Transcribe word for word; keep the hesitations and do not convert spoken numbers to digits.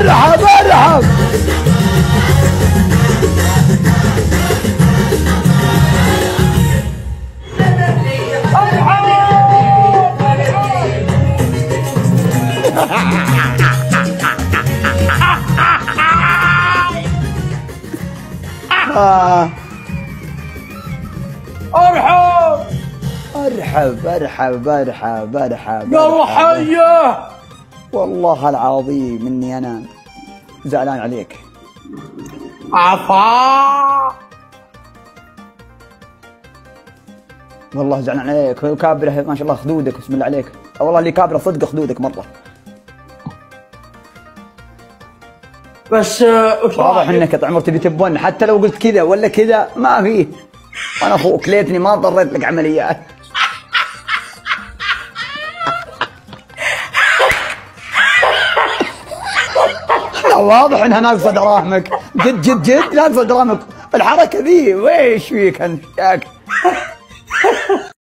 ارحب ارحب. آه. ارحب ارحب ارحب ارحب ارحب. يلا حيه. والله العظيم اني انا زعلان عليك. عفا والله زعلان عليك. كابره ما شاء الله خدودك بسم الله عليك. والله اللي كابره صدق خدودك مره. بس وش واضح انك طال عمرك تبي تبون حتى لو قلت كذا ولا كذا ما فيه. انا اخوك ليتني ما ضريت لك عمليات. لا واضح انها ناقصه دراهمك. جد جد جد ناقصه دراهمك. الحركه ذي ويش فيك انت ياك؟